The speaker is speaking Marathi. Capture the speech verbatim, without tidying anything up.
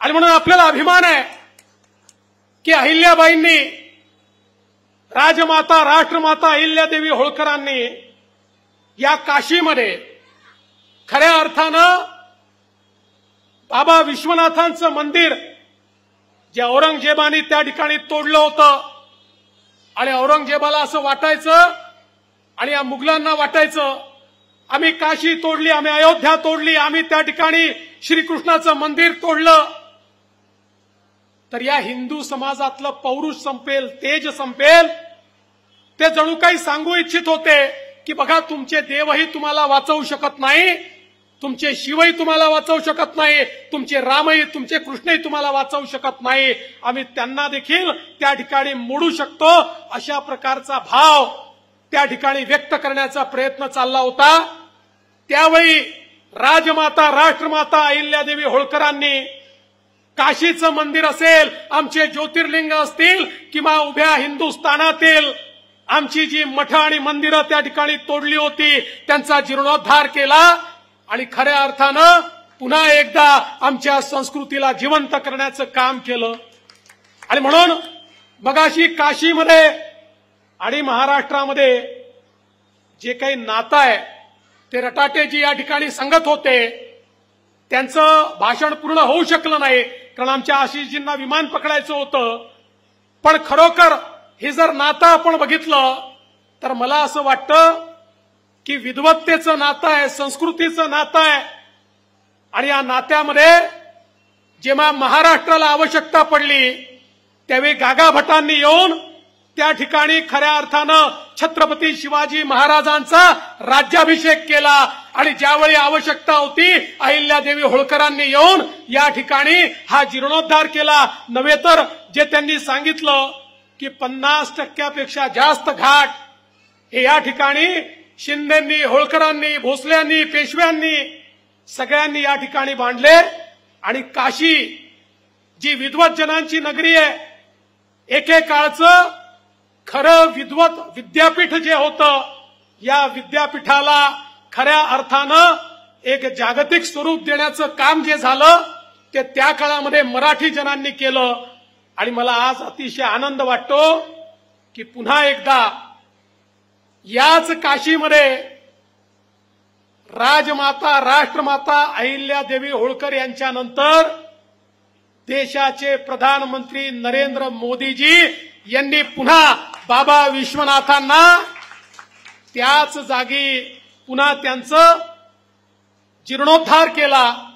आणि म्हणून आपल्याला अभिमान आहे की अहिल्याबाईंनी, राजमाता राष्ट्रमाता अहिल्यादेवी होळकरांनी या काशीमध्ये खऱ्या अर्थानं बाबा विश्वनाथांचं मंदिर जे औरंगजेबाने त्या ठिकाणी तोडलं होतं आणि औरंगजेबाला असं वाटायचं आणि या मुघलांना वाटायचं आम्ही काशी तोडली, आम्ही अयोध्या तोडली, आम्ही त्या ठिकाणी श्रीकृष्णाचं मंदिर तोडलं, तर या हिंदू समाजातलं पौरुष संपेल, तेज संपेल. ते जणू काही सांगू इच्छित होते की बघा तुमचे देवही तुम्हाला वाचवू शकत नाही, तुमचे शिवही तुम्हाला वाचवू शकत नाही, तुमचे रामही, तुमचे कृष्णही तुम्हाला वाचवू शकत नाही, आम्ही त्यांना देखील त्या ठिकाणी मोडू शकतो, अशा प्रकारचा भाव त्या ठिकाणी व्यक्त करण्याचा प्रयत्न चालला होता. त्यावेळी राजमाता राष्ट्रमाता अहिल्यादेवी होळकरांनी काशीचं मंदिर असेल, आमचे ज्योतिर्लिंग असतील किंवा उभ्या हिंदुस्थानातील आमची जी मठ आणि मंदिरं त्या ठिकाणी तोडली होती त्यांचा जीर्णोद्धार केला आणि खऱ्या अर्थानं पुन्हा एकदा आमच्या संस्कृतीला जिवंत करण्याचं काम केलं. आणि म्हणून मगाशी काशीमध्ये आणि महाराष्ट्रामध्ये जे काही नातं आहे ते रटाटेजी या ठिकाणी सांगत होते. त्यांचं भाषण पूर्ण होऊ शकलं नाही कारण आमच्या आशिषजींना विमान पकडायचं होतं. पण खरोखर हे जर नातं आपण बघितलं तर मला असं वाटतं की विद्वत्तेचं नातं आहे, संस्कृतीचं नातं आहे. आणि या नात्यामध्ये जेव्हा महाराष्ट्राला आवश्यकता पडली त्यावेळी गागा भटांनी येऊन त्या ठिकाणी खऱ्या अर्थानं छत्रपती शिवाजी महाराजांचा राज्याभिषेक केला आणि ज्यावेळी आवश्यकता होती अहिल्यादेवी होळकरांनी येऊन या ठिकाणी हा जीर्णोद्धार केला. नव्हे तर जे त्यांनी सांगितलं की पन्नास टक्क्यापेक्षा जास्त घाट हे या ठिकाणी शिंदेंनी, होळकरांनी, भोसल्यांनी, पेशव्यांनी सगळ्यांनी या ठिकाणी बांधले. आणि काशी जी विद्वत जनांची नगरी आहे, एकेकाळचं खरं विद्वत विद्यापीठ जे होतं, या विद्यापीठाला खऱ्या अर्थानं एक जागतिक स्वरूप देण्याचं काम जे झालं ते त्या काळामध्ये मराठी जनांनी केलं. आणि मला आज अतिशय आनंद वाटतो की पुन्हा एकदा याच काशीमध्ये राजमाता राष्ट्रमाता अहिल्यादेवी होळकर यांच्यानंतर देशाचे प्रधानमंत्री नरेंद्र मोदीजी यांनी पुन्हा बाबा विश्वनाथांना त्याच जागी पुन्हा त्यांचं जीर्णोद्धार केला.